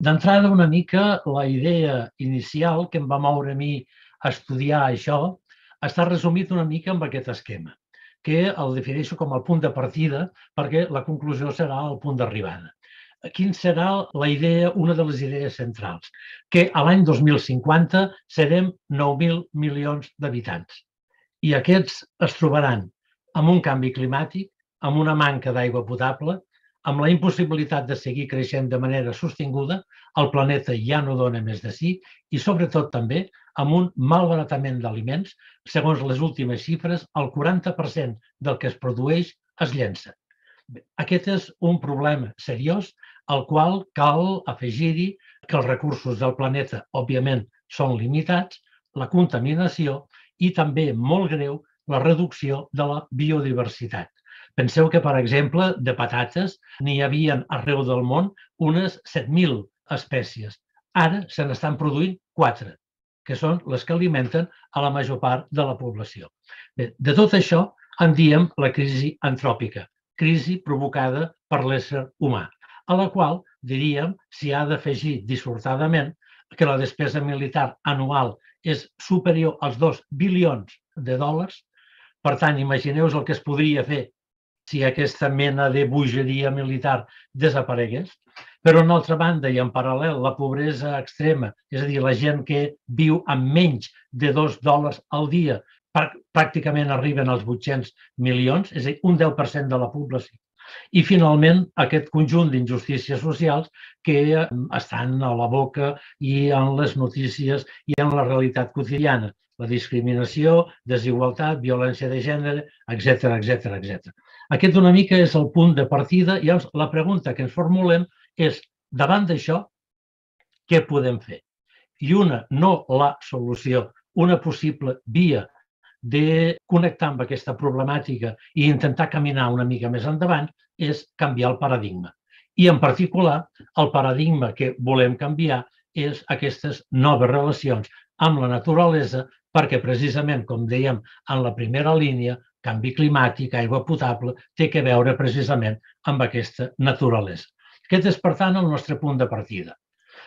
D'entrada, una mica, la idea inicial que em va moure a mi a estudiar això està resumit una mica amb aquest esquema, que el defineixo com el punt de partida perquè la conclusió serà el punt d'arribada. Quin serà la idea, una de les idees centrals? Que a l'any 2050 serem 9.000 milions d'habitants i aquests es trobaran amb un canvi climàtic, amb una manca d'aigua potable, amb la impossibilitat de seguir creixent de manera sostinguda, el planeta ja no dona més de si i sobretot també amb un malbaratament d'aliments, segons les últimes xifres, el 40% del que es produeix es llença. Aquest és un problema seriós al qual cal afegir-hi que els recursos del planeta, òbviament, són limitats, la contaminació i també, molt greu, la reducció de la biodiversitat. Penseu que, per exemple, de patates n'hi havia arreu del món unes 7.000 espècies. Ara se n'estan produint 4, que són les que alimenten a la major part de la població. Bé, de tot això en diem la crisi antròpica, crisi provocada per l'ésser humà, a la qual, diríem, s'hi ha d'afegir dissortadament que la despesa militar anual és superior als 2 bilions de dòlars. Per tant, imagineu el que es podria fer si aquesta mena de bogeria militar desaparegués. Per una altra banda, i en paral·lel, la pobresa extrema, és a dir, la gent que viu amb menys de $2 al dia, pràcticament arriben als 800 milions, és a dir, un 10% de la població. I, finalment, aquest conjunt d'injustícies socials que estan a la boca i en les notícies i en la realitat quotidiana. La discriminació, desigualtat, violència de gènere, etc. Aquest una mica és el punt de partida i la pregunta que ens formulem és, davant d'això, què podem fer? I no la solució, una possible via de connectar amb aquesta problemàtica i intentar caminar una mica més endavant és canviar el paradigma. I, en particular, el paradigma que volem canviar és aquestes noves relacions amb la naturalesa perquè, precisament, com dèiem en la primera línia, canvi climàtic, aigua potable, té a veure precisament amb aquesta naturalesa. Aquest és, per tant, el nostre punt de partida.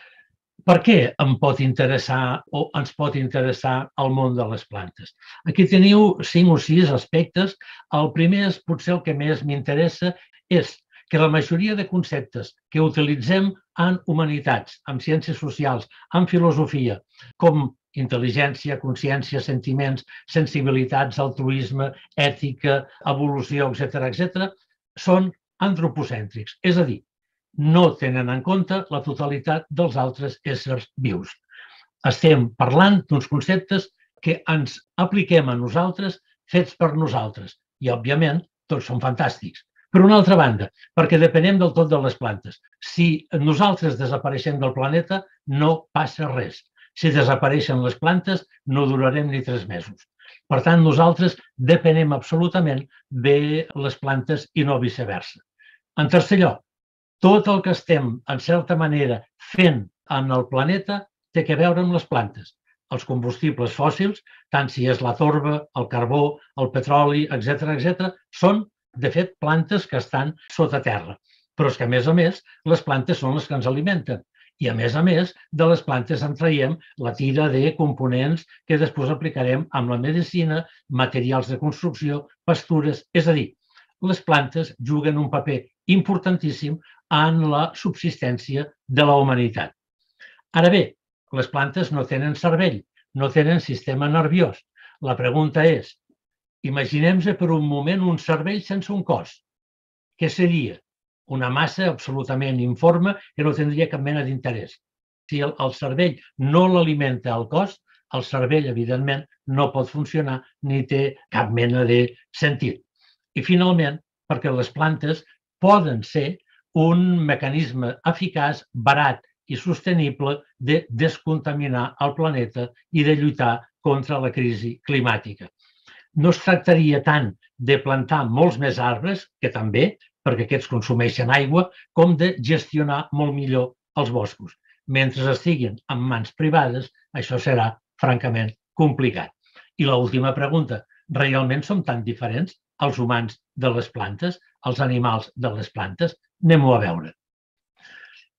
Per què em pot interessar o ens pot interessar el món de les plantes? Aquí teniu 5 o 6 aspectes. El primer, potser el que més m'interessa, és que la majoria de conceptes que utilitzem en humanitats, en ciències socials, en filosofia, com intel·ligència, consciència, sentiments, sensibilitats, altruisme, ètica, evolució, etc., són antropocèntrics, és a dir, no tenen en compte la totalitat dels altres éssers vius. Estem parlant d'uns conceptes que ens apliquem a nosaltres, fets per nosaltres, i, òbviament, tots són fantàstics. Per una altra banda, perquè depenem del tot de les plantes. Si nosaltres desapareixem del planeta, no passa res. Si desapareixen les plantes, no durarem ni 3 mesos. Per tant, nosaltres depenem absolutament de les plantes i no viceversa. En tercer lloc, tot el que estem, en certa manera, fent en el planeta té a veure amb les plantes. Els combustibles fòssils, tant si és la torba, el carbó, el petroli, etc., són, de fet, plantes que estan sota terra. Però és que, a més, les plantes són les que ens alimenten. I, a més, de les plantes en traiem la tira de components que després aplicarem amb la medicina, materials de construcció, pastures. És a dir, les plantes juguen un paper importantíssim en la subsistència de la humanitat. Ara bé, les plantes no tenen cervell, no tenen sistema nerviós. La pregunta és, imaginem-se per un moment un cervell sense un cos. Què seria? Una massa absolutament informe que no tindria cap mena d'interès. Si el cervell no l'alimenta el cos, el cervell, evidentment, no pot funcionar ni té cap mena de sentit. I, finalment, perquè les plantes poden ser un mecanisme eficaç, barat i sostenible de descontaminar el planeta i de lluitar contra la crisi climàtica. No es tractaria tant de plantar molts més arbres, que també, perquè aquests consumeixen aigua, com de gestionar molt millor els boscos. Mentre estiguin en mans privades, això serà francament complicat. I l'última pregunta, realment som tan diferents els humans de les plantes, els animals de les plantes? Anem-ho a veure.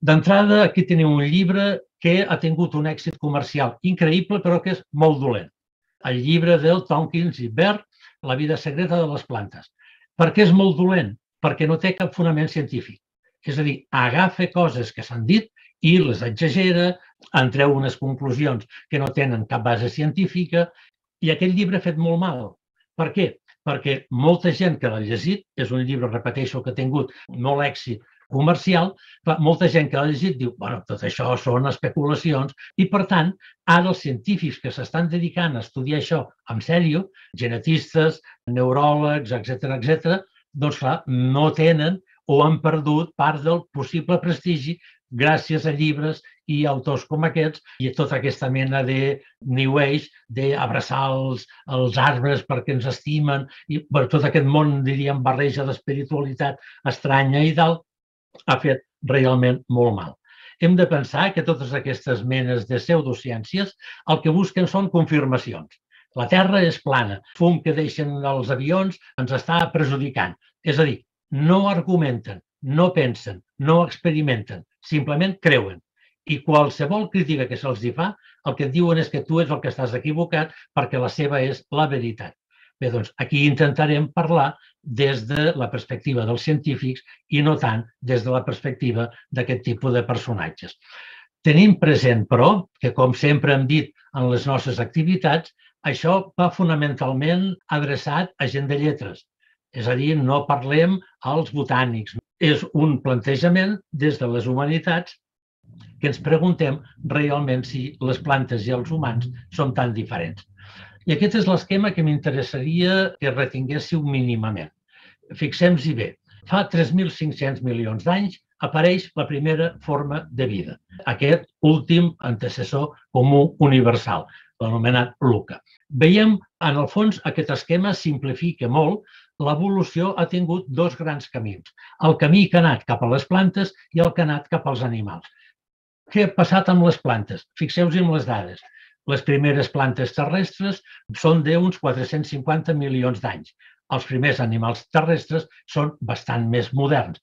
D'entrada, aquí teniu un llibre que ha tingut un èxit comercial increïble, però que és molt dolent. El llibre del Tompkins i Baird, La vida secreta de les plantes. Per què és molt dolent? Perquè no té cap fonament científic. És a dir, agafa coses que s'han dit i les exagera, en treu unes conclusions que no tenen cap base científica, i aquest llibre ha fet molt mal. Per què? Perquè molta gent que l'ha llegit, és un llibre, repeteixo, que ha tingut molt èxit comercial, molta gent que l'ha llegit diu, bueno, tot això són especulacions, i per tant, ara els científics que s'estan dedicant a estudiar això en sèrio, genetistes, neuròlegs, etc., doncs clar, no tenen o han perdut part del possible prestigi gràcies a llibres i autors com aquests i a tota aquesta mena de New Age, d'abraçar els arbres perquè ens estimen, i tot aquest món, diríem, barreja d'espiritualitat estranya i tal, ha fet realment molt mal. Hem de pensar que totes aquestes menes de pseudociències el que busquen són confirmacions. La Terra és plana, el fum que deixen els avions ens està perjudicant. És a dir, no argumenten, no pensen, no experimenten, simplement creuen. I qualsevol crítica que se'ls fa, el que et diuen és que tu ets el que estàs equivocat perquè la seva és la veritat. Bé, doncs aquí intentarem parlar des de la perspectiva dels científics i no tant des de la perspectiva d'aquest tipus de personatges. Tenim present, però, que com sempre hem dit en les nostres activitats, això va fonamentalment adreçat a gent de lletres. És a dir, no parlem als botànics. És un plantejament des de les humanitats que ens preguntem realment si les plantes i els humans són tan diferents. I aquest és l'esquema que m'interessaria que retinguéssiu mínimament. Fixem-s'hi bé, fa 3.500 milions d'anys apareix la primera forma de vida, aquest últim antecessor comú universal, l'anomenat Luca. Veiem, en el fons, aquest esquema simplifica molt. L'evolució ha tingut dos grans camins, el camí que ha anat cap a les plantes i el que ha anat cap als animals. Què ha passat amb les plantes? Fixeu-vos en les dades. Les primeres plantes terrestres són d'uns 450 milions d'anys. Els primers animals terrestres són bastant més moderns,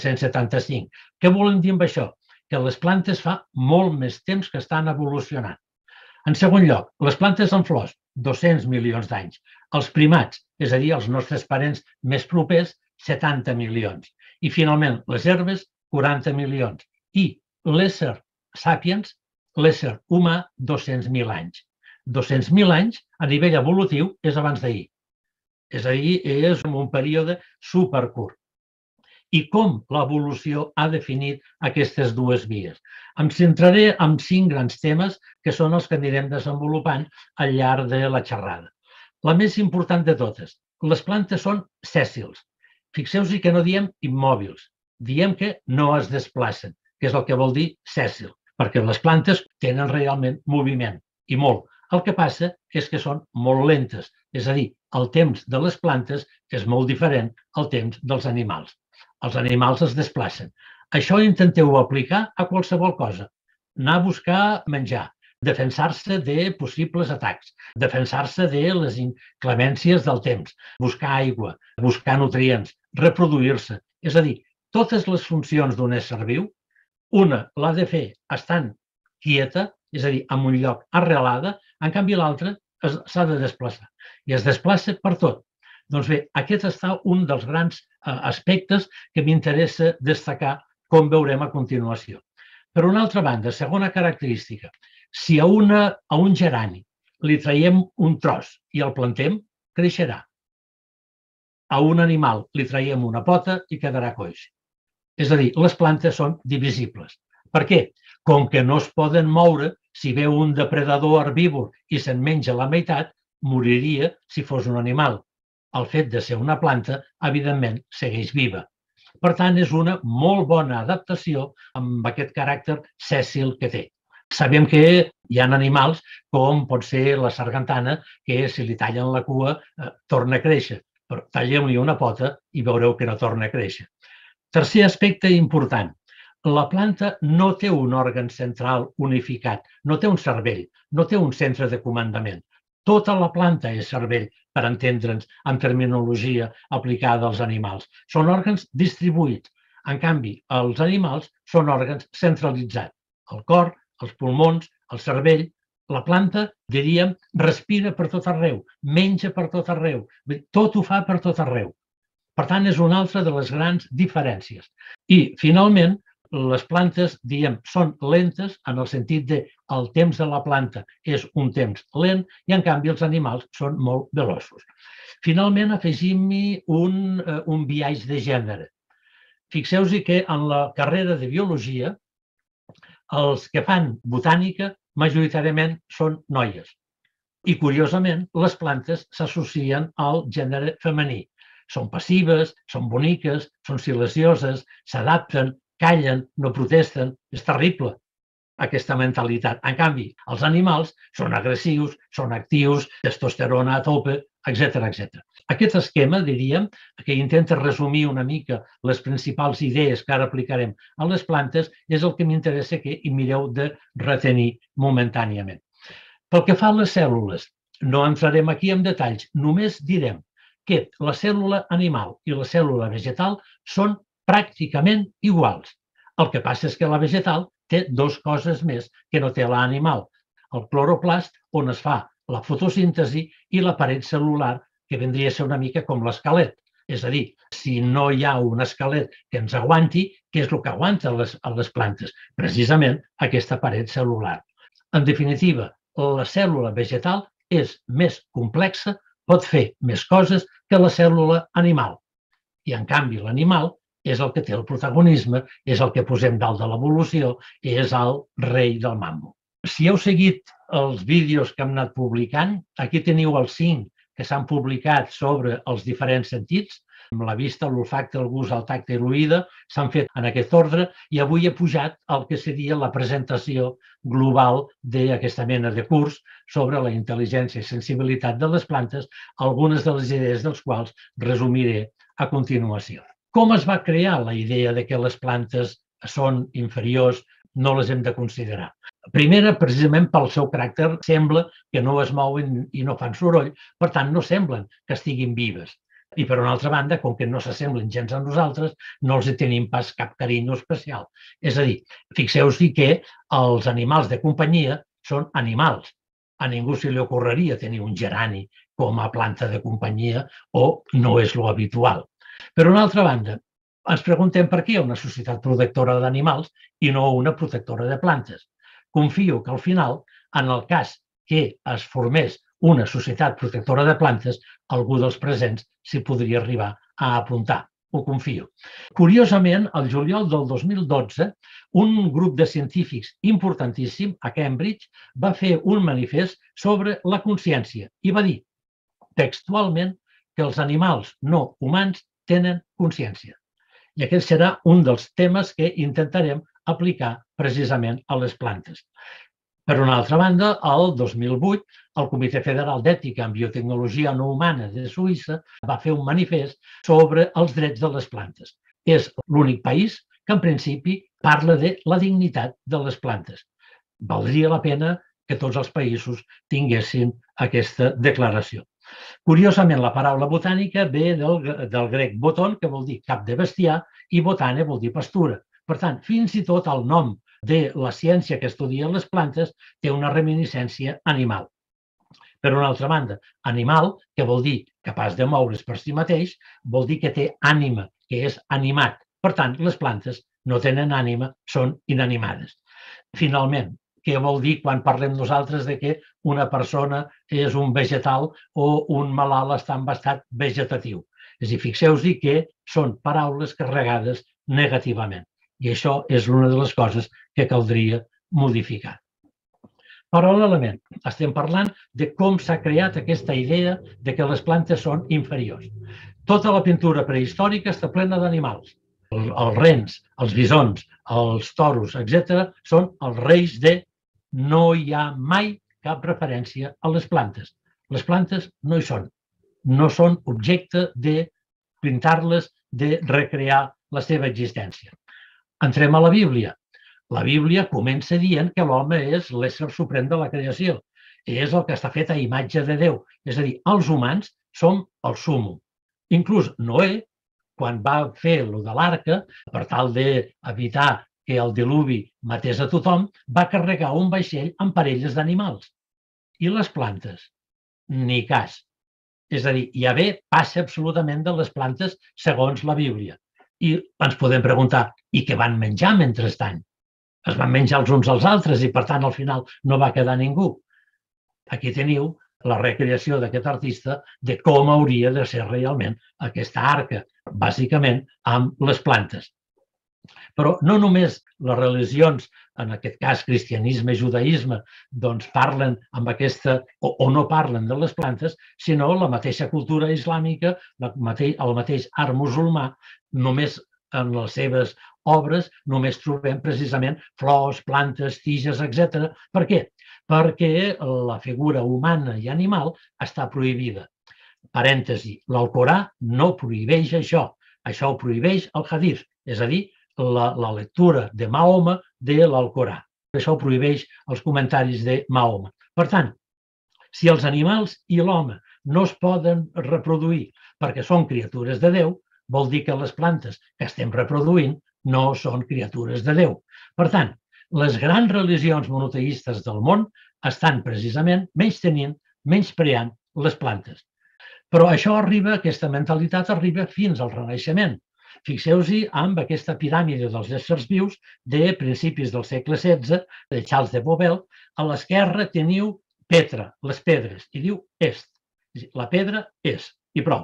375. Què volem dir amb això? Que les plantes fa molt més temps que estan evolucionant. En segon lloc, les plantes amb flors, 200 milions d'anys. Els primats, és a dir, els nostres parents més propers, 70 milions. I finalment, les herbes, 40 milions. I l'ésser sapiens, l'ésser humà, 200.000 anys. 200.000 anys, a nivell evolutiu, és abans d'ahir. És a dir, és un període supercurt. I com l'evolució ha definit aquestes dues vies? Em centraré en 5 grans temes que són els que anirem desenvolupant al llarg de la xerrada. La més important de totes, les plantes són sèssils. Fixeu-vos que no diem immòbils, diem que no es desplacen, que és el que vol dir sèssil, perquè les plantes tenen realment moviment, i molt. El que passa és que són molt lentes, és a dir, el temps de les plantes és molt diferent al temps dels animals. Els animals es desplacen. Això intenteu aplicar a qualsevol cosa. Anar a buscar menjar, defensar-se de possibles atacs, defensar-se de les inclemències del temps, buscar aigua, buscar nutrients, reproduir-se. És a dir, totes les funcions d'un ésser viu, una l'ha de fer estant quieta, és a dir, en un lloc arrelada, en canvi l'altra s'ha de desplaçar. I es desplaça per tot. Doncs bé, aquest està un dels grans aspectes que m'interessa destacar, com veurem a continuació. Per una altra banda, segona característica, si a un gerani li traiem un tros i el plantem, creixerà. A un animal li traiem una pota i quedarà coix. És a dir, les plantes són divisibles. Per què? Com que no es poden moure, si ve un depredador herbívor i se'n menja la meitat, moriria si fos un animal. El fet de ser una planta, evidentment, segueix viva. Per tant, és una molt bona adaptació amb aquest caràcter sèssil que té. Sabem que hi ha animals, com pot ser la sargantana, que si li tallen la cua torna a créixer, però tallem-li una pota i veureu que no torna a créixer. Tercer aspecte important. La planta no té un òrgan central unificat, no té un cervell, no té un centre de comandament. Tota la planta és cervell, per entendre'ns en terminologia aplicada als animals. Són òrgans distribuïts. En canvi, els animals són òrgans centralitzats. El cor, els pulmons, el cervell. La planta, diríem, respira per tot arreu, menja per tot arreu, tot ho fa per tot arreu. Per tant, és una altra de les grans diferències. I, finalment, les plantes, diem, són lentes en el sentit de el temps de la planta és un temps lent i, en canvi, els animals són molt veloços. Finalment, afegim-hi un biaix de gènere. Fixeu-vos que en la carrera de biologia, els que fan botànica majoritàriament són noies. I, curiosament, les plantes s'associen al gènere femení. Són passives, són boniques, són silencioses, s'adapten, callen, no protesten. És terrible, aquesta mentalitat. En canvi, els animals són agressius, són actius, testosterona a tope, etc. Aquest esquema, diríem, que intenta resumir una mica les principals idees que ara aplicarem a les plantes, és el que m'interessa que hi mireu de retenir momentàniament. Pel que fa a les cèl·lules, no entrarem aquí en detalls, només direm que la cèl·lula animal i la cèl·lula vegetal són pràcticament iguals. El que passa és que la vegetal té dues coses més que no té l'animal. El cloroplast, on es fa la fotosíntesi, i la paret cel·lular, que vendria a ser una mica com l'esquelet. És a dir, si no hi ha un esquelet que ens aguanti, què és el que aguanta les plantes? Precisament aquesta paret cel·lular. En definitiva, la cèl·lula vegetal és més complexa, pot fer més coses que la cèl·lula animal. I, en canvi, l'animal és el que té el protagonisme, és el que posem dalt de l'evolució, és el rei del mambo. Si heu seguit els vídeos que hem anat publicant, aquí teniu els 5 que s'han publicat sobre els diferents sentits. La vista, l'olfacte, el gust, el tacte i l'oïda s'han fet en aquest ordre i avui he pujat el que seria la presentació global d'aquesta mena de curs sobre la intel·ligència i sensibilitat de les plantes, algunes de les idees dels quals resumiré a continuació. Com es va crear la idea de que les plantes són inferiors, no les hem de considerar? Primera, precisament pel seu caràcter, sembla que no es mouen i no fan soroll, per tant, no semblen que estiguin vives. I, per una altra banda, com que no s'assemblen gens a nosaltres, no els tenim pas cap carinyo especial. És a dir, fixeu-vos que els animals de companyia són animals. A ningú se li ocorreria tenir un gerani com a planta de companyia o no és lo habitual. Per una altra banda, ens preguntem per què una societat protectora d'animals i no una protectora de plantes. Confio que al final, en el cas que es formés una societat protectora de plantes, algú dels presents s'hi podria arribar a apuntar. Ho confio. Curiosament, al juliol del 2012, un grup de científics importantíssim a Cambridge va fer un manifest sobre la consciència i va dir textualment que els animals no humans tenen consciència. I aquest serà un dels temes que intentarem aplicar precisament a les plantes. Per una altra banda, el 2008, el Comitè Federal d'Ètica en Biotecnologia No Humana de Suïssa va fer un manifest sobre els drets de les plantes. És l'únic país que, en principi, parla de la dignitat de les plantes. Valdria la pena que tots els països tinguessin aquesta declaració. Curiosament, la paraula botànica ve del grec boton, que vol dir cap de bestiar, i botane vol dir pastura. Per tant, fins i tot el nom de la ciència que estudia les plantes té una reminiscència animal. Per una altra banda, animal, que vol dir capaç de moure's per si mateix, vol dir que té ànima, que és animat. Per tant, les plantes no tenen ànima, són inanimades. Finalment, què vol dir quan parlem nosaltres de que una persona és un vegetal o un malalt està en estat vegetatiu? És a dir, fixeu-vos que són paraules carregades negativament. I això és una de les coses que caldria modificar. Paral·lelament, estem parlant de com s'ha creat aquesta idea de que les plantes són inferiors. Tota la pintura prehistòrica està plena d'animals. Els rens, els bisons, els toros, etc., són els reis de... No hi ha mai cap referència a les plantes. Les plantes no hi són. No són objecte de pintar-les, de recrear la seva existència. Entrem a la Bíblia. La Bíblia comença dient que l'home és l'ésser suprem de la creació. És el que està fet a imatge de Déu. És a dir, els humans som el súmmum. Inclús Noè, quan va fer lo de l'arca, per tal d'evitar que el diluvi matés a tothom, va carregar un vaixell amb parelles d'animals. I les plantes? Ni cas. És a dir, Yahvé passa absolutament de les plantes segons la Bíblia. I ens podem preguntar, i què van menjar mentrestant? Es van menjar els uns als altres i, per tant, al final no va quedar ningú. Aquí teniu la recreació d'aquest artista de com hauria de ser realment aquesta arca, bàsicament amb les plantes. Però no només les religions, en aquest cas cristianisme i judaïsme, doncs parlen amb aquesta, o no parlen de les plantes, sinó la mateixa cultura islàmica, el mateix art musulmà, només en les seves obres només trobem precisament flors, plantes, tiges, etc. Per què? Perquè la figura humana i animal està prohibida. Parèntesi, l'Alcorà no prohibeix això. Això ho prohibeix el hadith, és a dir, la lectura de Mahoma de l'Alcorà. Això ho prohibeix els comentaris de Mahoma. Per tant, si els animals i l'home no es poden reproduir perquè són criatures de Déu, vol dir que les plantes que estem reproduint no són criatures de Déu. Per tant, les grans religions monoteistes del món estan precisament menyspreant les plantes. Però això arriba, aquesta mentalitat arriba fins al Renaixement. Fixeu-hi amb aquesta piràmide dels éssers vius de principis del segle XVI, de Charles de Bovell. A l'esquerra teniu Petra, les pedres, i diu est. La pedra és, i prou.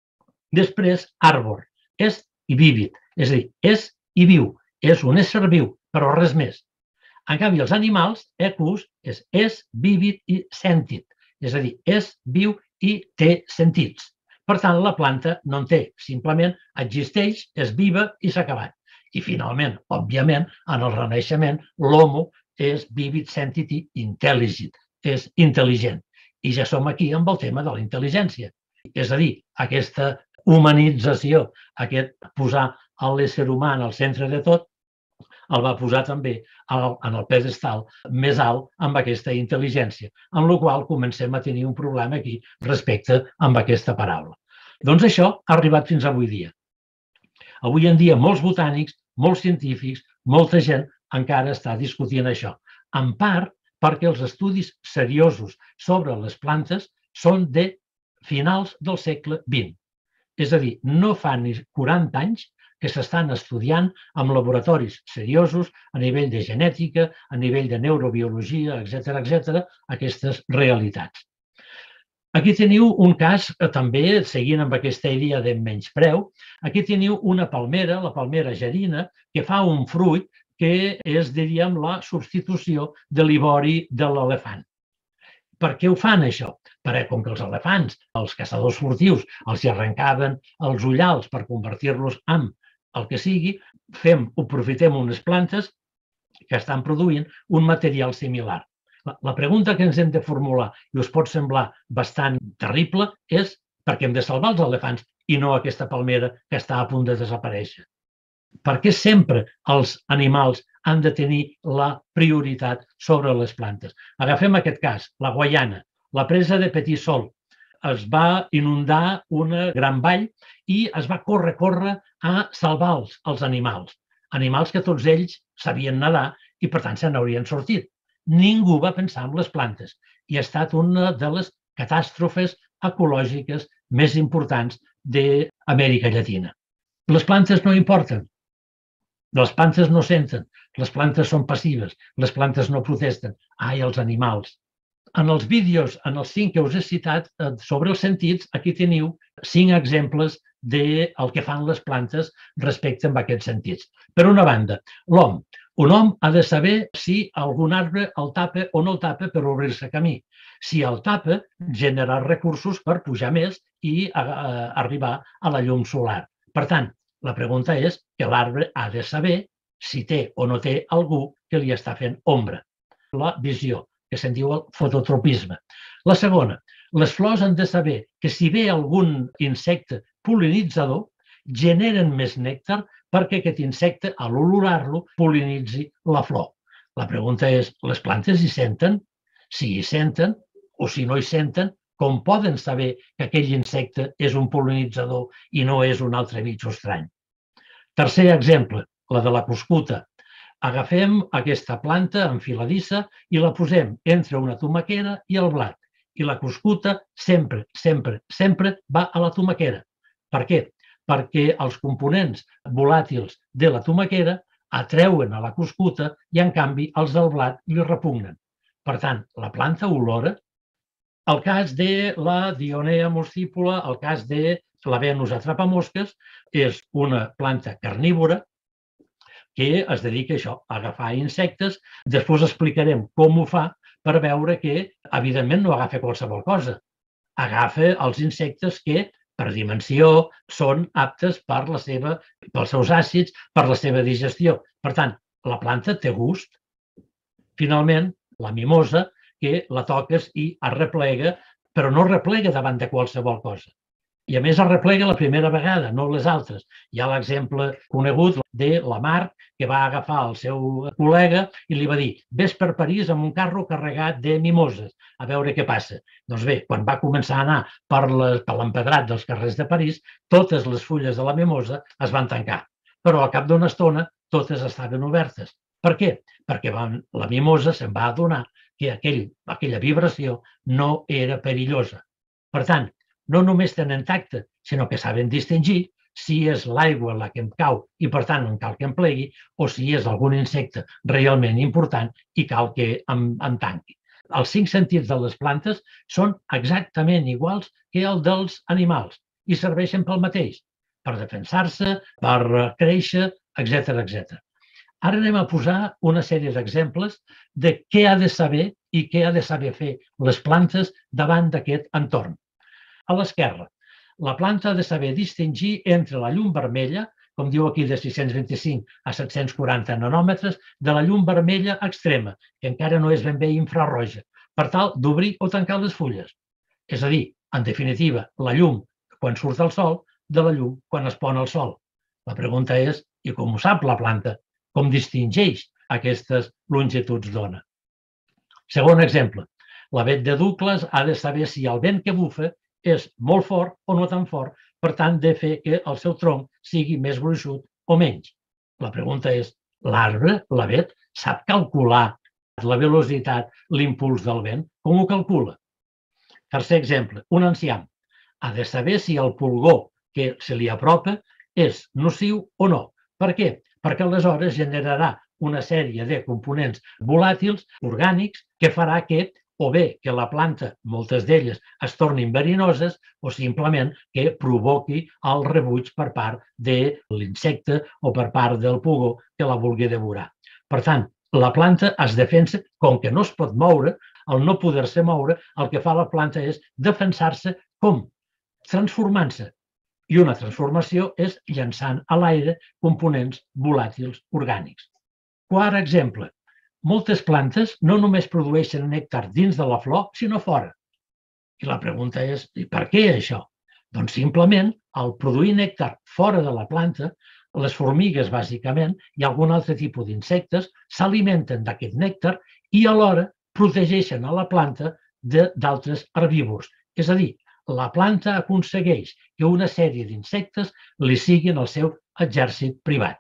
Després, Arbor, est i vivit, és a dir, és i viu, és un ésser viu, però res més. En canvi, els animals, ecus, és vivit i sentit, és a dir, és viu i té sentits. Per tant, la planta no en té, simplement existeix, és viva i s'ha acabat. I finalment, òbviament, en el Renaixement, l'homo és vivit, sentit i intel·ligent, és intel·ligent. I ja som aquí amb el tema de la intel·ligència. És a dir, aquesta humanització, aquest posar l'ésser humà en el centre de tot, el va posar també en el pedestal més alt amb aquesta intel·ligència, amb la qual comencem a tenir un problema aquí respecte amb aquesta paraula. Doncs això ha arribat fins avui dia. Avui en dia molts botànics, molts científics, molta gent encara està discutint això, en part perquè els estudis seriosos sobre les plantes són de finals del segle XX. És a dir, no fa ni 40 anys que s'estan estudiant amb laboratoris seriosos a nivell de genètica, a nivell de neurobiologia, etc., aquestes realitats. Aquí teniu un cas, també seguint amb aquesta idea de menyspreu, aquí teniu una palmera, la palmera gerina, que fa un fruit que és, diríem, la substitució de l'ivori de l'elefant. Per què ho fan, això? Perquè com que els elefants, els caçadors furtius, els arrencaven els ullals per convertir-los en el que sigui, aprofitem unes plantes que estan produint un material similar. La pregunta que ens hem de formular, i us pot semblar bastant terrible, és per què hem de salvar els elefants i no aquesta palmera que està a punt de desaparèixer? Per què sempre els animals han de tenir la prioritat sobre les plantes? Agafem aquest cas, la Guaiana, la presa de Petit Sol. Es va inundar una gran vall i es va córrer a salvar els animals. Animals que tots ells sabien nedar i, per tant, se n'haurien sortit. Ningú va pensar en les plantes i ha estat una de les catàstrofes ecològiques més importants d'Amèrica Llatina. Les plantes no importen. Les plantes no senten, les plantes són passives, les plantes no protesten. Ai, els animals. En els vídeos, en els 5 que us he citat, sobre els sentits, aquí teniu 5 exemples del que fan les plantes respecte a aquests sentits. Per una banda, l'hom. Un hom ha de saber si algun arbre el tapa o no el tapa per obrir-se camí. Si el tapa, generar recursos per pujar més i arribar a la llum solar. Per tant, la pregunta és que l'arbre ha de saber si té o no té algú que li està fent ombra. La visió, que se'n diu el fototropisme. La segona, les flors han de saber que si ve algun insecte pol·linitzador, generen més nèctar perquè aquest insecte, a l'olorar-lo, pol·linitzi la flor. La pregunta és, les plantes hi senten? Si hi senten o si no hi senten, Com poden saber que aquell insecte és un pol·linitzador i no és un altre bitxo estrany? Tercer exemple, la de la cuscuta. Agafem aquesta planta enfiladissa i la posem entre una tomaquera i el blat. I la cuscuta sempre, sempre, sempre va a la tomaquera. Per què? Perquè els components volàtils de la tomaquera atreuen a la cuscuta i, en canvi, els del blat li repugnen. Per tant, la planta olora. El cas de la Dionea muscípula, el cas de la Venus atrapamosques, és una planta carnívora que es dedica a això, a agafar insectes. Després explicarem com ho fa per veure que, evidentment, no agafa qualsevol cosa. Agafa els insectes que, per dimensió, són aptes pels seus àcids, per la seva digestió. Per tant, la planta té gust. Finalment, la mimosa, que la toques i arreplega, però no arreplega davant de qualsevol cosa. I, a més, arreplega la primera vegada, no les altres. Hi ha l'exemple conegut de la Mar, que va agafar el seu col·lega i li va dir: vés per París amb un carro carregat de mimoses, a veure què passa. Doncs bé, quan va començar a anar per l'empedrat dels carrers de París, totes les fulles de la mimosa es van tancar. Però al cap d'una estona totes estaven obertes. Per què? Perquè la mimosa se'n va adonar que aquella vibració no era perillosa. Per tant, no només tenen tacte, sinó que saben distingir si és l'aigua la que em cau i, per tant, em cal que em plegui, o si és algun insecte realment important i cal que em tanqui. Els 5 sentits de les plantes són exactament iguals que el dels animals i serveixen pel mateix, per defensar-se, per créixer, etc. Ara anem a posar una sèrie d'exemples de què ha de saber i què ha de saber fer les plantes davant d'aquest entorn. A l'esquerra, la planta ha de saber distingir entre la llum vermella, com diu aquí de 625 a 740 nanòmetres, de la llum vermella extrema, que encara no és ben bé infraroja, per tal d'obrir o tancar les fulles. És a dir, en definitiva, la llum quan surt el sol de la llum quan es pon el sol. La pregunta és, i com ho sap la planta? Com distingeix aquestes longituds d'ona? Segon exemple, l'avet de Douglas ha de saber si el vent que bufa és molt fort o no tan fort, per tant, de fer que el seu tronc sigui més gruixut o menys. La pregunta és, l'arbre, l'avet, sap calcular la velocitat, l'impuls del vent? Com ho calcula? Tercer exemple, un enciam ha de saber si el pulgó que se li apropa és nociu o no. Per què? Perquè aleshores generarà una sèrie de components volàtils, orgànics, que farà que, o bé que la planta, moltes d'elles, es tornin verinoses, o simplement que provoqui el rebuig per part de l'insecte o per part del pugó que la vulgui devorar. Per tant, la planta es defensa, com que no es pot moure, al no poder-se moure, el que fa la planta és defensar-se com? Transformant-se. I una transformació és llançant a l'aire components volàtils orgànics. Quart exemple. Moltes plantes no només produeixen nèctar dins de la flor, sinó fora. I la pregunta és, i per què això? Doncs simplement, al produir nèctar fora de la planta, les formigues, bàsicament, i algun altre tipus d'insectes, s'alimenten d'aquest nèctar i alhora protegeixen a la planta d'altres herbívors. És a dir, la planta aconsegueix que una sèrie d'insectes li siguin el seu exèrcit privat.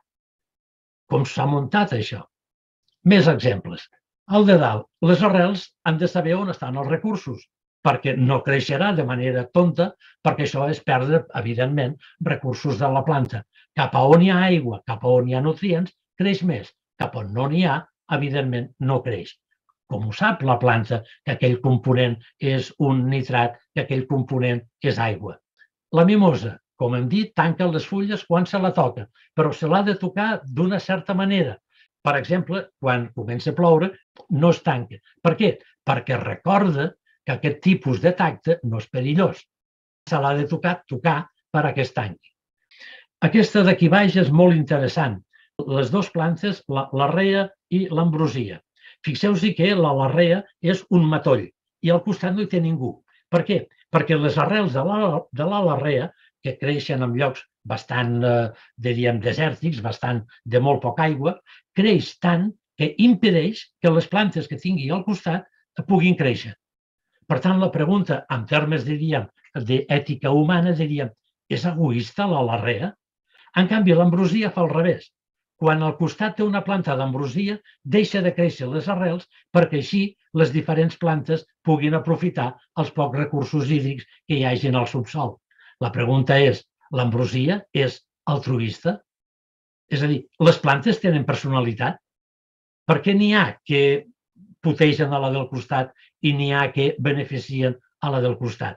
Com s'ha muntat això? Més exemples. Al de dalt, les arrels han de saber on estan els recursos, perquè no creixerà de manera tonta, perquè això és perdre, evidentment, recursos de la planta. Cap a on hi ha aigua, cap a on hi ha nutrients, creix més. Cap on no n'hi ha, evidentment, no creix. Com ho sap la planta que aquell component és un nitrat, que aquell component és aigua? La mimosa, com hem dit, tanca les fulles quan se la toca, però se l'ha de tocar d'una certa manera. Per exemple, quan comença a ploure, no es tanca. Per què? Perquè recorda que aquest tipus de tacte no és perillós. Se l'ha de tocar perquè es tanqui. Aquesta d'aquí baix és molt interessant. Les dues plantes, l'arrea i l'ambrosia. Fixeu-vos que la larrea és un matoll i al costat no hi té ningú. Per què? Perquè les arrels de la larrea, que creixen en llocs bastant, diríem, desèrtics, bastant de molt poca aigua, creix tant que impedeix que les plantes que tingui al costat puguin créixer. Per tant, la pregunta, en termes, diríem, d'ètica humana, diríem, és egoista la larrea? En canvi, l'ambrosia fa al revés. Quan al costat té una planta d'ambrosia, deixa de créixer les arrels perquè així les diferents plantes puguin aprofitar els pocs recursos hídrics que hi hagin al subsol. La pregunta és, l'ambrosia és altruista? És a dir, les plantes tenen personalitat? Per què n'hi ha que potegen a la del costat i n'hi ha que beneficien a la del costat?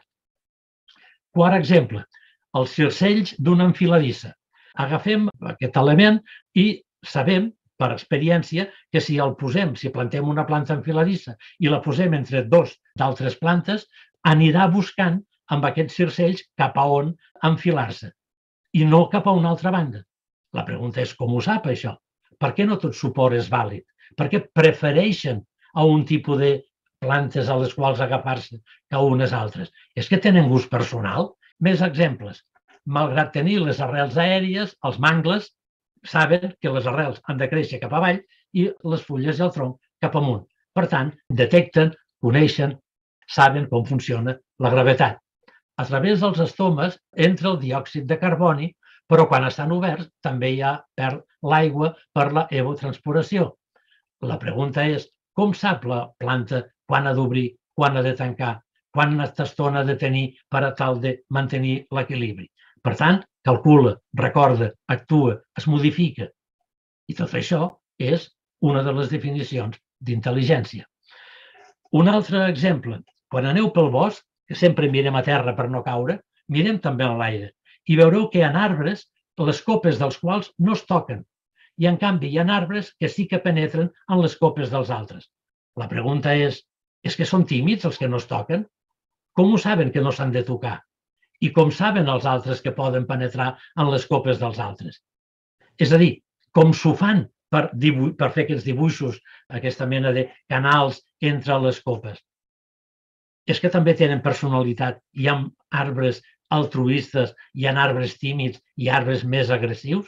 Quart exemple, els circells d'una enfiladissa. Agafem aquest element i sabem, per experiència, que si el posem, si plantem una planta enfiladissa i la posem entre dos d'altres plantes, anirà buscant amb aquests circells cap a on enfilar-se i no cap a una altra banda. La pregunta és com ho sap, això? Per què no tot suport és vàlid? Per què prefereixen a un tipus de plantes a les quals agafar-se que a unes altres? És que tenen gust personal? Més exemples. Malgrat tenir les arrels aèries, els mangles saben que les arrels han de créixer cap avall i les fulles i el tronc cap amunt. Per tant, detecten, coneixen, saben com funciona la gravetat. A través dels estomes entra el diòxid de carboni, però quan estan oberts també perd l'aigua per la evotranspiració. La pregunta és, com sap la planta quan ha d'obrir, quan ha de tancar, quanta estona ha de tenir per a tal de mantenir l'equilibri? Per tant, calcula, recorda, actua, es modifica. I tot això és una de les definicions d'intel·ligència. Un altre exemple, quan aneu pel bosc, que sempre mirem a terra per no caure, mirem també a l'aire i veureu que hi ha arbres les copes dels quals no es toquen i en canvi hi ha arbres que sí que penetren en les copes dels altres. La pregunta és que són tímids els que no es toquen? Com ho saben que no s'han de tocar? I com saben els altres que poden penetrar en les copes dels altres? És a dir, com s'ho fan per fer aquests dibuixos, aquesta mena de canals entre les copes? És que també tenen personalitat. Hi ha arbres altruistes, hi ha arbres tímids, hi ha arbres més agressius?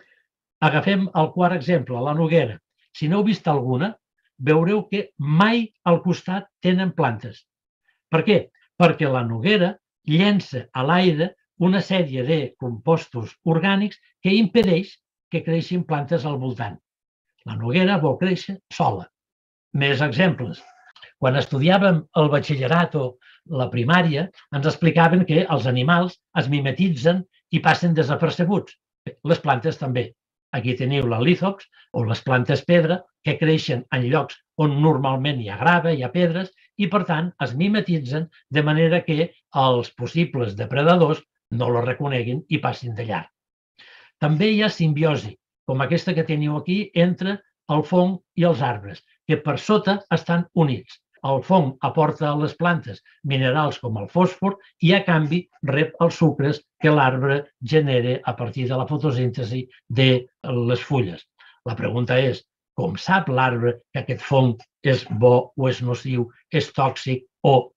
Agafem el quart exemple, la noguera. Si n'heu vist alguna, veureu que mai al costat tenen plantes. Per què? Perquè la noguera llença a l'aire una sèrie de compostos orgànics que impedeix que creixin plantes al voltant. La noguera vol créixer sola. Més exemples. Quan estudiàvem el batxillerat o la primària, ens explicaven que els animals es mimetitzen i passen desapercebuts. Les plantes també. Aquí teniu la lítops o les plantes pedra que creixen en llocs on normalment hi ha grava, hi ha pedres i, per tant, es mimetitzen de manera que els possibles depredadors no les reconeguin i passin de llarg. També hi ha simbiosi, com aquesta que teniu aquí, entre el fong i els arbres, que per sota estan units. El fong aporta a les plantes minerals com el fòsfor i, a canvi, rep els sucres que l'arbre genera a partir de la fotosíntesi de les fulles. La pregunta és, com sap l'arbre que aquest fong és bo o és nociu, és tòxic o...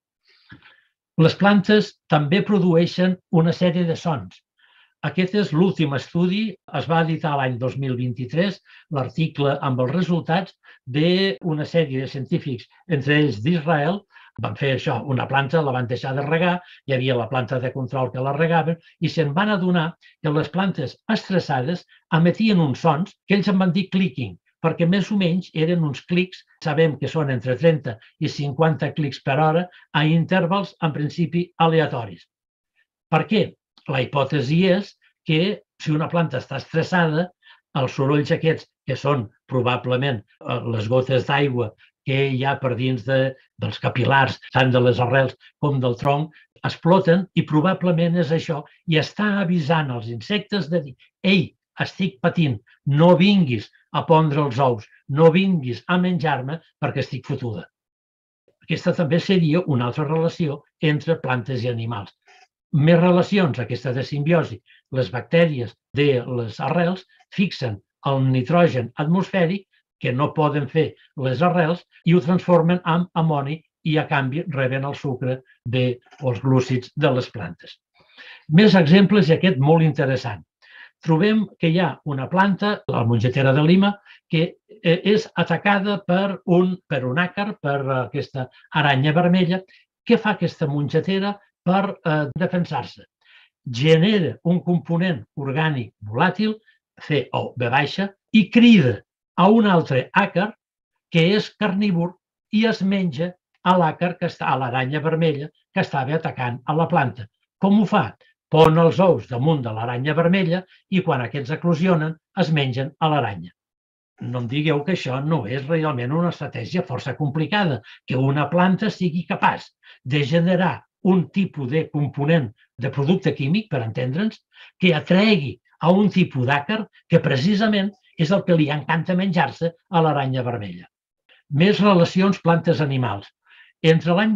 Les plantes també produeixen una sèrie de sons. Aquest és l'últim estudi, es va editar l'any 2023, l'article amb els resultats d'una sèrie de científics, entre ells d'Israel. Van fer això, una planta, la van deixar de regar, hi havia la planta de control que la regaven, i se'n van adonar que les plantes estressades emetien uns sons que ells en van dir clicking, perquè més o menys eren uns clics, sabem que són entre 30 i 50 clics per hora, a intervals, en principi, aleatoris. Per què? La hipòtesi és que si una planta està estressada, els sorolls aquests, que són probablement les gotes d'aigua que hi ha per dins dels capil·lars, tant de les arrels com del tronc, exploten i probablement és això i està avisant els insectes de dir «Ei, estic patint, no vinguis a pondre els ous, no vinguis a menjar-me perquè estic fotuda». Aquesta també seria una altra relació entre plantes i animals. Més relacions, aquesta de simbiosi. Les bactèries de les arrels fixen el nitrogen atmosfèric que no poden fer les arrels i ho transformen en amoni i a canvi reben el sucre dels glúcids de les plantes. Més exemples i aquest molt interessant. Trobem que hi ha una planta, la mongetera de Lima, que és atacada per un àcar, per aquesta aranya vermella, Què fa aquesta mongetera per defensar-se? Genera un component orgànic volàtil, C o B baixa, i crida a un altre àcar que és carnívor i es menja a l'àcar que està a l'aranya vermella que estava atacant a la planta. Com ho fa? Pon els ous damunt de l'aranya vermella i quan aquests eclosionen es mengen a l'aranya. No em digueu que això no és realment una estratègia força complicada, que una planta sigui capaç de generar un tipus de component de producte químic, per entendre'ns, que atregui a un tipus d'àcar que precisament és el que li encanta menjar-se a l'aranya vermella. Més relacions plantes-animals. Entre l'any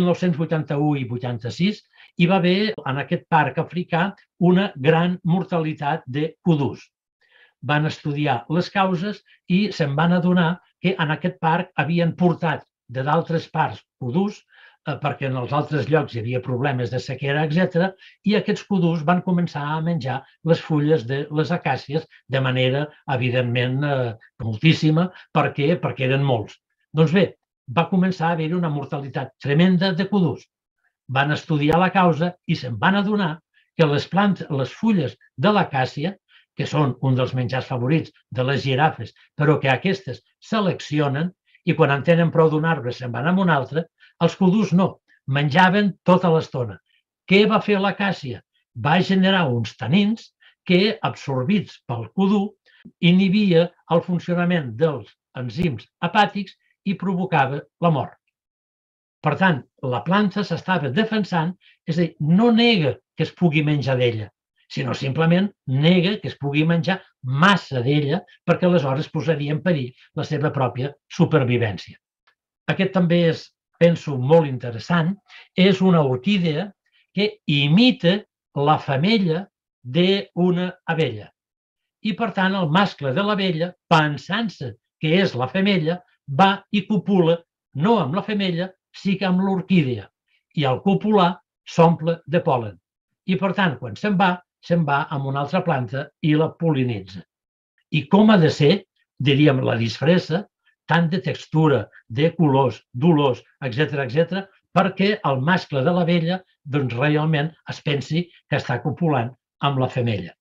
1981 i 86 hi va haver en aquest parc africà una gran mortalitat de codús. Van estudiar les causes i se'n van adonar que en aquest parc havien portat de d'altres parcs codús, perquè en els altres llocs hi havia problemes de sequera, etc. I aquests codús van començar a menjar les fulles de les acàcies de manera, evidentment, moltíssima, perquè eren molts. Doncs bé, va començar a haver-hi una mortalitat tremenda de codús. Van estudiar la causa i se'n van adonar que les fulles de l'acàcia, que són un dels menjars favorits de les girafes, però que aquestes seleccionen i quan en tenen prou d'un arbre se'n van a un altre, els codús no, menjaven tota l'estona. Què va fer l'acàcia? Va generar uns tanins que, absorbits pel codú, inhibia el funcionament dels enzims hepàtics i provocava la mort. Per tant, la planta s'estava defensant, és a dir, no nega que es pugui menjar d'ella, sinó simplement nega que es pugui menjar massa d'ella perquè aleshores posaria en perill la seva pròpia supervivència. Aquest també és, penso, molt interessant. És una orquídea que imita la femella d'una abella. I, per tant, el mascle de l'abella, pensant-se que és la femella, va i copula no amb la femella, sí que amb l'orquídea. I al copular s'omple de pol·len. I, per tant, quan se'n va amb una altra planta i la pol·linitza. I com ha de ser, diríem, la disfressa, tant de textura, de colors, d'olors, etc., perquè el mascle de l'abella doncs, realment es pensi que està copulant amb la femella.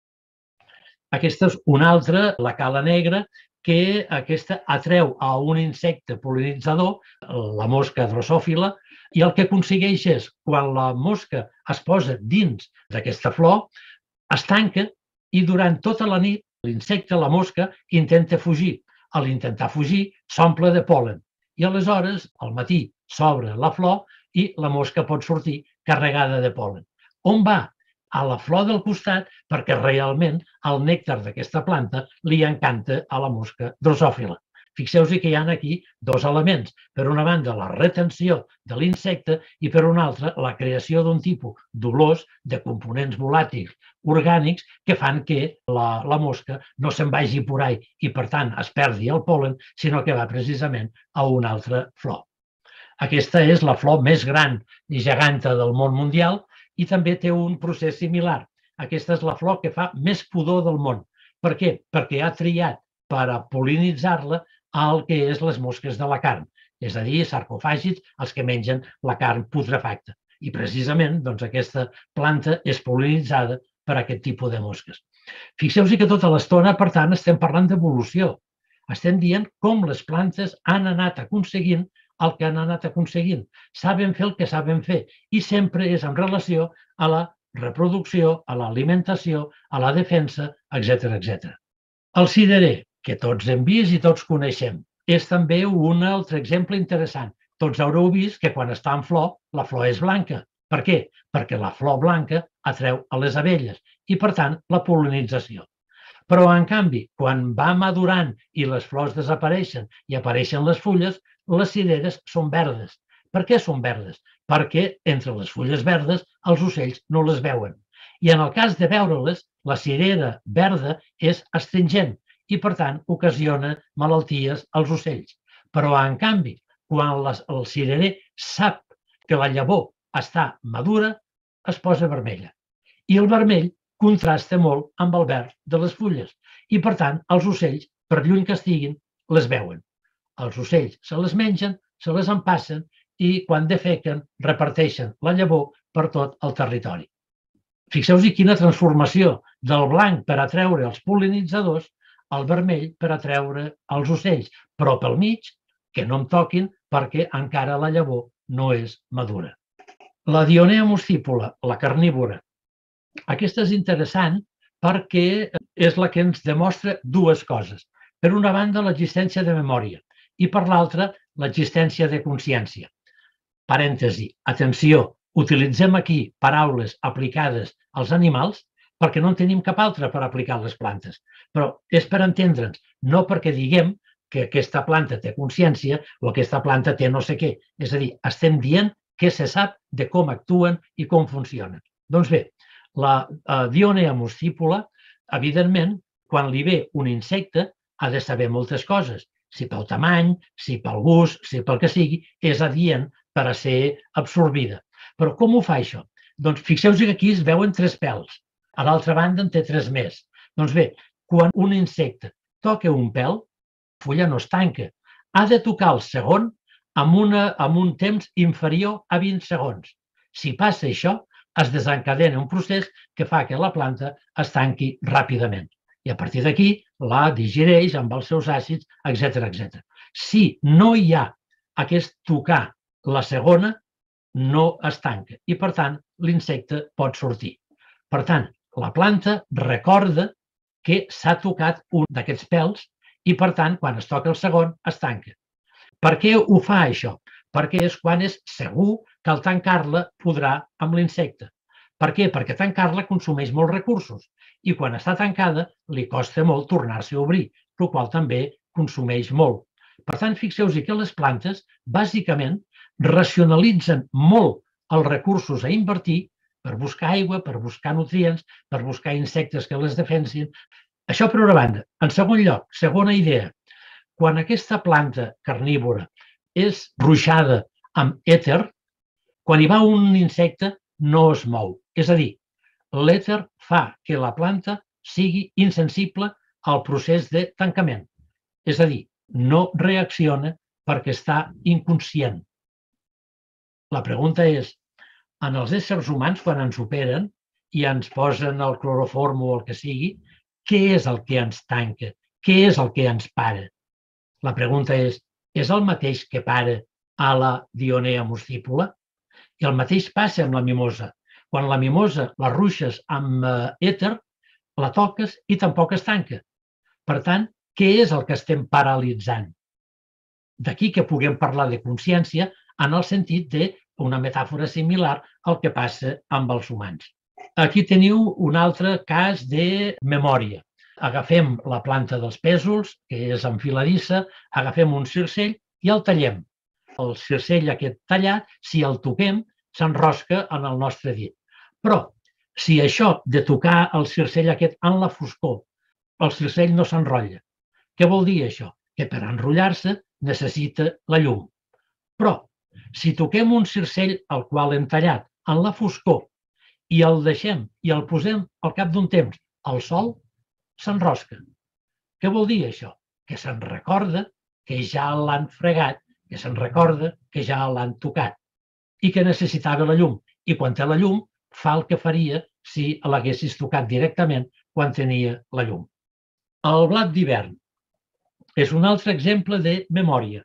Aquesta és una altra, la cala negra, que aquesta atreu a un insecte pol·linitzador, la mosca drosòfila, i el que aconsegueix és, quan la mosca es posa dins d'aquesta flor, es tanca i durant tota la nit l'insecte, la mosca, intenta fugir. A l'intentar fugir s'omple de pol·len i aleshores al matí s'obre la flor i la mosca pot sortir carregada de pol·len. On va? A la flor del costat, perquè realment el nèctar d'aquesta planta li encanta a la mosca drosòfila. Fixeu-vos que hi ha aquí dos elements. Per una banda, la retenció de l'insecte i per una altra, la creació d'un tipus d'olors, de components volàtils orgànics que fan que la mosca no se'n vagi por ahí i, per tant, es perdi el pol·len, sinó que va precisament a una altra flor. Aquesta és la flor més gran i geganta del món mundial i també té un procés similar. Aquesta és la flor que fa més pudor del món. Per què? Perquè ha triat per a pol·linitzar-la el que és les mosques de la carn, és a dir, sarcofàgids, els que mengen la carn putrefacta. I precisament doncs, aquesta planta és pol·linitzada per aquest tipus de mosques. Fixeu-vos que tota l'estona, per tant, estem parlant d'evolució. Estem dient com les plantes han anat aconseguint el que han anat aconseguint. Saben fer el que saben fer i sempre és en relació a la reproducció, a l'alimentació, a la defensa, etc. El cirerer, que tots hem vist i tots coneixem, és també un altre exemple interessant. Tots haureu vist que quan està en flor, la flor és blanca. Per què? Perquè la flor blanca atreu a les abelles i, per tant, la pol·linització. Però, en canvi, quan va madurant i les flors desapareixen i apareixen les fulles, les cireres són verdes. Per què són verdes? Perquè entre les fulles verdes els ocells no les veuen. I en el cas de veure-les, la cirera verda és astringent i, per tant, ocasiona malalties als ocells. Però, en canvi, quan el cirerer sap que la llavor està madura, es posa vermella. I el vermell contrasta molt amb el verd de les fulles i, per tant, els ocells, per lluny que estiguin, les veuen. Els ocells se les mengen, se les empassen i quan defequen reparteixen la llavor per tot el territori. Fixeu-vos quina transformació del blanc per atreure els pol·linitzadors al vermell per atreure els ocells, però pel mig que no em toquin perquè encara la llavor no és madura. La Dionea muscípula, la carnívora, aquesta és interessant perquè és la que ens demostra dues coses. Per una banda, l'existència de memòria i per l'altra, l'existència de consciència. Parèntesi, atenció, utilitzem aquí paraules aplicades als animals perquè no en tenim cap altra per aplicar a les plantes. Però és per entendre'ns, no perquè diguem que aquesta planta té consciència o aquesta planta té no sé què. És a dir, estem dient què se sap de com actuen i com funcionen. Doncs bé, la Dionea muscípula, evidentment, quan li ve un insecte, ha de saber moltes coses. Si pel tamany, si pel gust, si pel que sigui, és adient per a ser absorbida. Però com ho fa això? Doncs fixeu-vos que aquí es veuen 3 pèls. A l'altra banda en té 3 més. Doncs bé, quan un insecte toca un pèl, la fulla no es tanca. Ha de tocar el segon amb un temps inferior a 20 segons. Si passa això, es desencadena un procés que fa que la planta es tanqui ràpidament. I a partir d'aquí la digereix amb els seus àcids, etc. Si no hi ha aquest tocar la segona, no es tanca i, per tant, l'insecte pot sortir. Per tant, la planta recorda que s'ha tocat un d'aquests pèls i, per tant, quan es toca el segon, es tanca. Per què ho fa això? Perquè és quan és segur que al tancar-la podrà amb l'insecte. Per què? Perquè tancar-la consumeix molts recursos i quan està tancada li costa molt tornar-se a obrir, el qual també consumeix molt. Per tant, fixeu-vos que les plantes, bàsicament, racionalitzen molt els recursos a invertir per buscar aigua, per buscar nutrients, per buscar insectes que les defensin. Això per una banda. En segon lloc, segona idea, quan aquesta planta carnívora és ruixada amb èter, quan hi va un insecte no es mou. És a dir, l'èter fa que la planta sigui insensible al procés de tancament. És a dir, no reacciona perquè està inconscient. La pregunta és, en els éssers humans, quan ens operen i ens posen el cloroform o el que sigui, què és el que ens tanca? Què és el que ens para? La pregunta és el mateix que para a la Dionea muscípula? I el mateix passa amb la mimosa. Quan la mimosa la ruixes amb èter, la toques i tampoc es tanca. Per tant, què és el que estem paralitzant? D'aquí que puguem parlar de consciència en el sentit d'una metàfora similar al que passa amb els humans. Aquí teniu un altre cas de memòria. Agafem la planta dels pèsols, que és enfiladissa, agafem un circell i el tallem. El circell aquest tallat, si el toquem, s'enrosca en el nostre dit. Però, si això de tocar el circell aquest en la foscor, el circell no s'enrotlla. Què vol dir això? Que per enrotllar-se necessita la llum. Però, si toquem un circell al qual hem tallat en la foscor i el deixem i el posem al cap d'un temps al sol, s'enrosca. Què vol dir això? Que se'n recorda que ja l'han fregat, que se'n recorda que ja l'han tocat i que necessitava la llum. I quan té la llum, fa el que faria si l'haguessis tocat directament quan tenia la llum. El blat d'hivern és un altre exemple de memòria.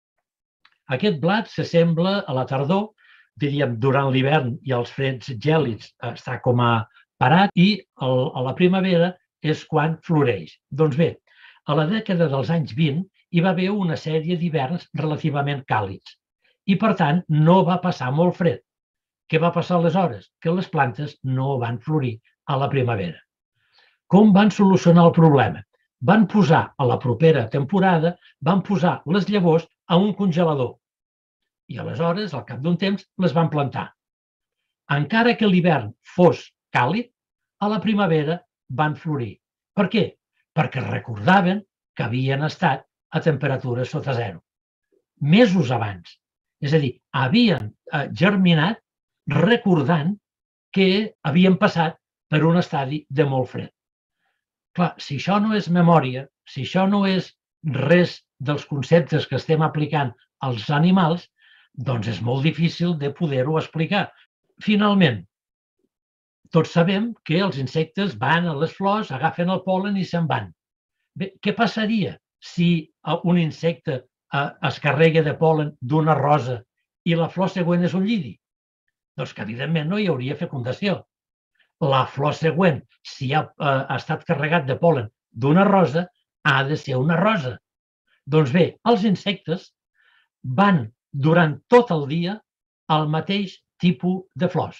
Aquest blat s'assembla a la tardor, diríem, durant l'hivern i els freds gèlids està com a parat i a la primavera és quan floreix. Doncs bé, a la dècada dels anys 20 hi va haver una sèrie d'hiverns relativament càlids i, per tant, no va passar molt fred. Què va passar aleshores? Que les plantes no van florir a la primavera. Com van solucionar el problema? Van posar a la propera temporada, van posar les llavors a un congelador i aleshores, al cap d'un temps, les van plantar. Encara que l'hivern fos càlid, a la primavera van florir. Per què? Perquè recordaven que havien estat a temperatures sota zero. Mesos abans. És a dir, havien germinat recordant que havien passat per un estadi de molt fred. Clar, si això no és memòria, si això no és res dels conceptes que estem aplicant als animals, Doncs és molt difícil de poder-ho explicar. Finalment, tots sabem que els insectes van a les flors, agafen el pol·len i se'n van. Bé, què passaria si un insecte es carrega de pol·len d'una rosa i la flor següent és un lliri? Doncs que, evidentment, no hi hauria fecundació. La flor següent, si ha estat carregat de pol·len d'una rosa, ha de ser una rosa. Doncs bé, els insectes van durant tot el dia al mateix tipus de flors.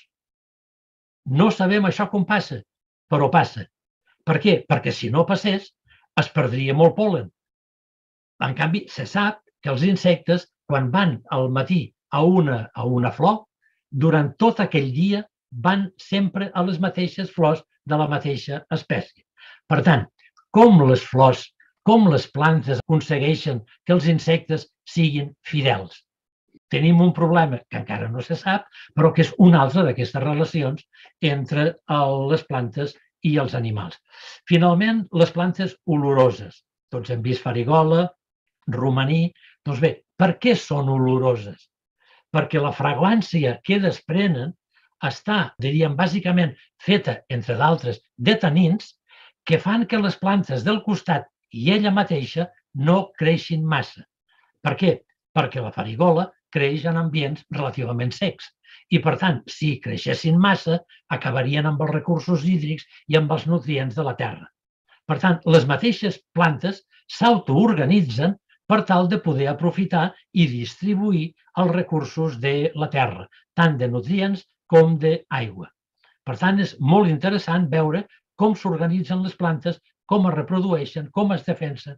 No sabem això com passa, però passa. Per què? Perquè si no passés, es perdria molt pol·len. En canvi, se sap que els insectes, quan van al matí a una flor, durant tot aquell dia van sempre a les mateixes flors de la mateixa espècie. Per tant, com les flors, com les plantes aconsegueixen que els insectes siguin fidels? Tenim un problema que encara no se sap, però que és una altra d'aquestes relacions entre les plantes i els animals. Finalment, les plantes oloroses. Tots hem vist farigola, romaní. Doncs bé, per què són oloroses? Perquè la fragància que desprenen està, diríem, bàsicament feta, entre d'altres, de tanins que fan que les plantes del costat i ella mateixa no creixin massa. Per què? Perquè la farigola creix en ambients relativament secs i, per tant, si creixessin massa, acabarien amb els recursos hídrics i amb els nutrients de la terra. Per tant, les mateixes plantes s'autoorganitzen per tal de poder aprofitar i distribuir els recursos de la terra, tant de nutrients com d'aigua. Per tant, és molt interessant veure com s'organitzen les plantes, com es reprodueixen, com es defensen,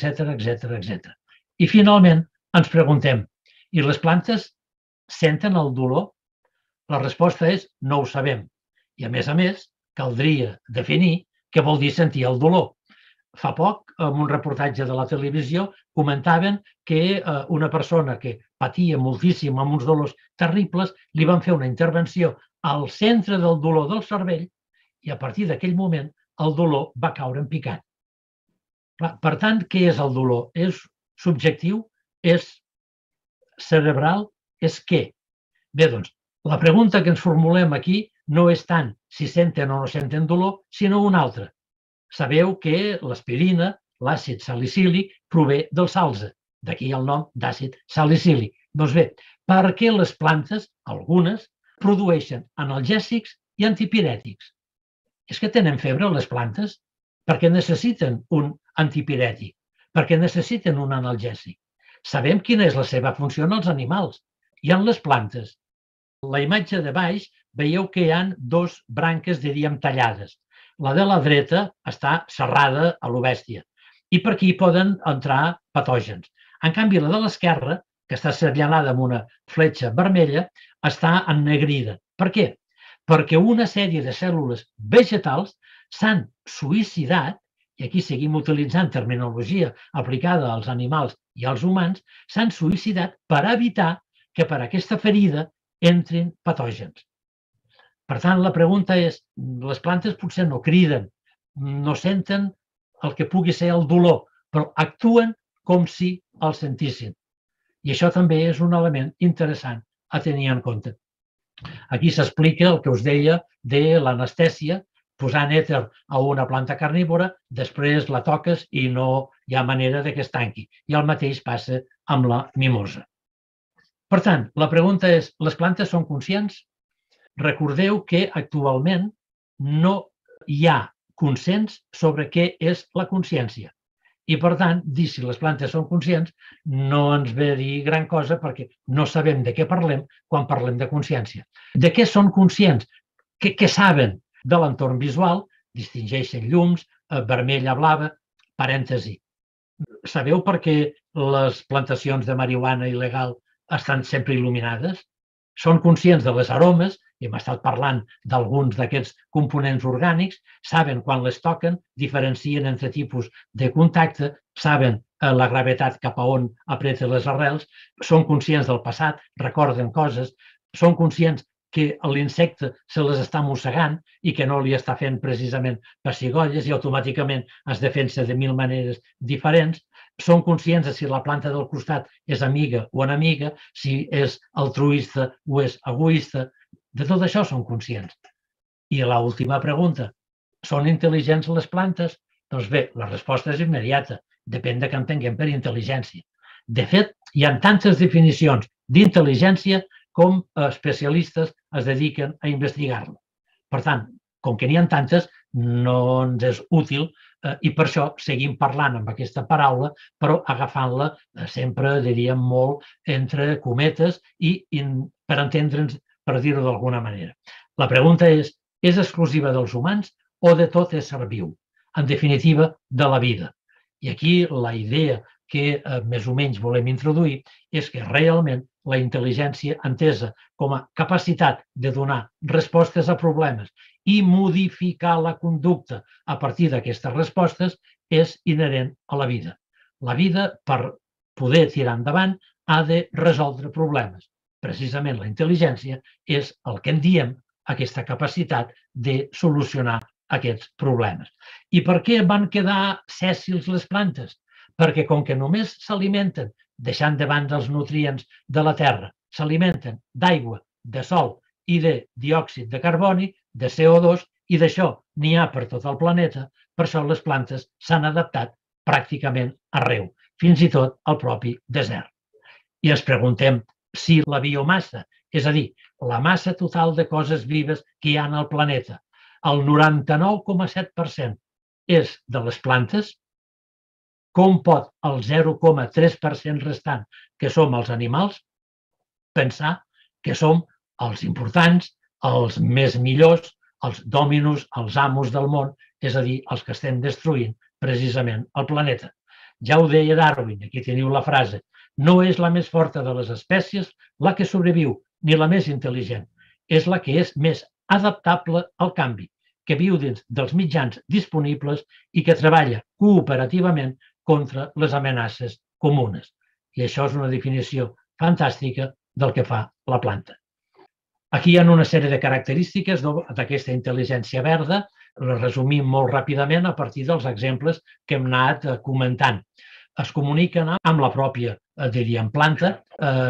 etc. I, finalment, ens preguntem, i les plantes senten el dolor? La resposta és no ho sabem. I, a més, caldria definir què vol dir sentir el dolor. Fa poc, en un reportatge de la televisió, comentaven que una persona que patia moltíssim amb uns dolors terribles li van fer una intervenció al centre del dolor del cervell i a partir d'aquell moment el dolor va caure en picat. Per tant, què és el dolor? És subjectiu? És cerebral? És què? Bé, doncs, la pregunta que ens formulem aquí no és tant si senten o no senten dolor, sinó una altra. Sabeu que l'aspirina, l'àcid salicílic, prové del salze. D'aquí el nom d'àcid salicílic. Doncs bé, per què les plantes, algunes, produeixen analgèsics i antipirètics? És que tenen febre les plantes? Perquè necessiten un antipirètic, perquè necessiten un analgèsic. Sabem quina és la seva funció en els animals i en les plantes. La imatge de baix veieu que hi ha dos branques, diríem, tallades. La de la dreta està serrada a lo bèstia i per aquí poden entrar patògens. En canvi, la de l'esquerra, que està senyalada amb una fletxa vermella, està ennegrida. Per què? Perquè una sèrie de cèl·lules vegetals s'han suïcidat, i aquí seguim utilitzant terminologia aplicada als animals i als humans, s'han suïcidat per evitar que per aquesta ferida entrin patògens. Per tant, la pregunta és, les plantes potser no criden, no senten el que pugui ser el dolor, però actuen com si el sentissin. I això també és un element interessant a tenir en compte. Aquí s'explica el que us deia de l'anestèsia, posant èter a una planta carnívora, després la toques i no hi ha manera que es tanqui. I el mateix passa amb la mimosa. Per tant, la pregunta és, les plantes són conscients? Recordeu que actualment no hi ha consens sobre què és la consciència. I, per tant, dir si les plantes són conscients no ens ve a dir gran cosa perquè no sabem de què parlem quan parlem de consciència. De què són conscients? Què saben de l'entorn visual? Distingeixen llums, vermella, blava, parèntesi. Sabeu per què les plantacions de marihuana il·legal estan sempre il·luminades? Són conscients de les aromes, i hem estat parlant d'alguns d'aquests components orgànics, saben quan les toquen, diferencien entre tipus de contacte, saben la gravetat cap a on apreten les arrels, són conscients del passat, recorden coses, són conscients que l'insecte se les està mossegant i que no li està fent precisament pessigolles i automàticament es defensa de 1000 maneres diferents, són conscients de si la planta del costat és amiga o enemiga, si és altruista o és egoista. De tot això són conscients. I l'última pregunta, són intel·ligents les plantes? Doncs bé, la resposta és immediata. Depèn de què entenguem per intel·ligència. De fet, hi ha tantes definicions d'intel·ligència com especialistes es dediquen a investigar-la. Per tant, com que n'hi ha tantes, no ens és útil i per això seguim parlant amb aquesta paraula, però agafant-la sempre, diríem, molt entre cometes i per entendre'ns, per dir-ho d'alguna manera. La pregunta és exclusiva dels humans o de tot ésser viu? En definitiva, de la vida. I aquí la idea que més o menys volem introduir és que realment la intel·ligència entesa com a capacitat de donar respostes a problemes i modificar la conducta a partir d'aquestes respostes és inherent a la vida. La vida, per poder tirar endavant, ha de resoldre problemes. Precisament la intel·ligència és el que en diem aquesta capacitat de solucionar aquests problemes. I per què van quedar sèssils les plantes? Perquè com que només s'alimenten, deixant de banda els nutrients de la terra, s'alimenten d'aigua, de sol i de diòxid de carboni, de CO2, i d'això n'hi ha per tot el planeta, per això les plantes s'han adaptat pràcticament arreu, fins i tot al propi desert. I ens preguntem si la biomassa, és a dir, la massa total de coses vives que hi ha al planeta, el 99,7% és de les plantes, com pot el 0,3% restant, que som els animals, pensar que som els importants, els més millors, els dòminos, els amos del món, és a dir, els que estem destruint precisament el planeta. Ja ho deia Darwin, aquí teniu la frase, no és la més forta de les espècies la que sobreviu, ni la més intel·ligent, és la que és més adaptable al canvi, que viu dins dels mitjans disponibles i que treballa cooperativament contra les amenaces comunes. I això és una definició fantàstica del que fa la planta. Aquí hi ha una sèrie de característiques d'aquesta intel·ligència verda, les resumim molt ràpidament a partir dels exemples que hem anat comentant. Es comuniquen amb la pròpia, diríem, planta,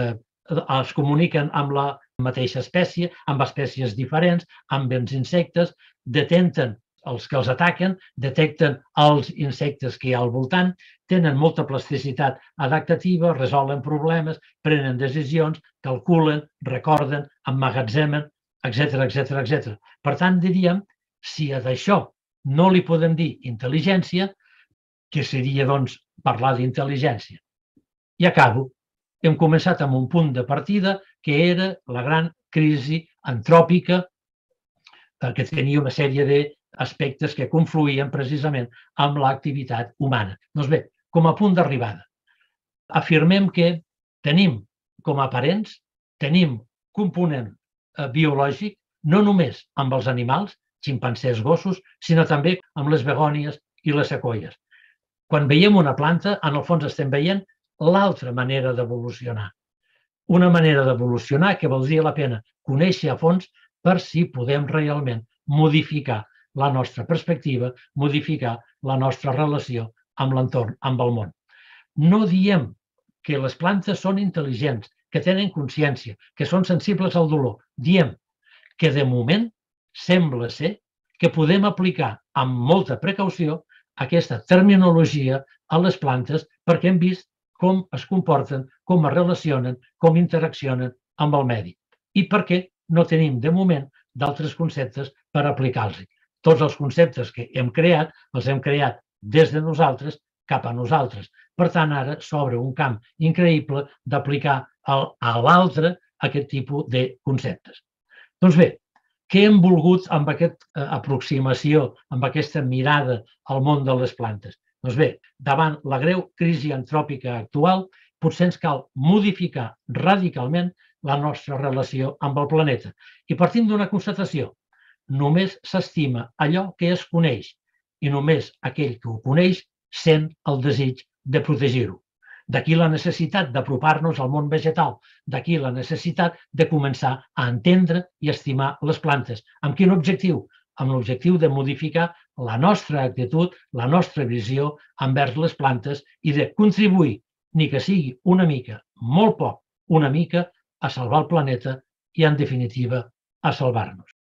es comuniquen amb la mateixa espècie, amb espècies diferents, amb els insectes, detecten els que els ataquen, detecten els insectes que hi ha al voltant, tenen molta plasticitat adaptativa, resolen problemes, prenen decisions, calculen, recorden, emmagatzemen, etc. Per tant, diríem, si a d'això no li podem dir intel·ligència, què seria, doncs, parlar d'intel·ligència? I acabo. Hem començat amb un punt de partida que era la gran crisi antròpica que tenia una sèrie d'aspectes que confluïen precisament amb l'activitat humana. Doncs bé, com a punt d'arribada, afirmem que tenim com a parents, tenim component biològic no només amb els animals, ximpancers, gossos, sinó també amb les begònies i les sequoies. Quan veiem una planta, en el fons estem veient l'altra manera d'evolucionar. Una manera d'evolucionar que valdria la pena conèixer a fons per si podem realment modificar la nostra perspectiva, modificar la nostra relació amb l'entorn, amb el món. No diem que les plantes són intel·ligents, que tenen consciència, que són sensibles al dolor. Diem que de moment sembla ser que podem aplicar amb molta precaució aquesta terminologia a les plantes perquè hem vist com es comporten, com es relacionen, com interaccionen amb el medi. I perquè no tenim, de moment, d'altres conceptes per aplicar-los. Tots els conceptes que hem creat, els hem creat des de nosaltres cap a nosaltres. Per tant, ara s'obre un camp increïble d'aplicar a l'altre aquest tipus de conceptes. Doncs bé, què hem volgut amb aquesta aproximació, amb aquesta mirada al món de les plantes? Doncs bé, davant la greu crisi antròpica actual, potser ens cal modificar radicalment la nostra relació amb el planeta. I partim d'una constatació. Només s'estima allò que es coneix i només aquell que ho coneix sent el desig de protegir-ho. D'aquí la necessitat d'apropar-nos al món vegetal, d'aquí la necessitat de començar a entendre i estimar les plantes. Amb quin objectiu? Amb l'objectiu de modificar la nostra actitud, la nostra visió envers les plantes i de contribuir, ni que sigui una mica, molt poc, una mica, a salvar el planeta i, en definitiva, a salvar-nos.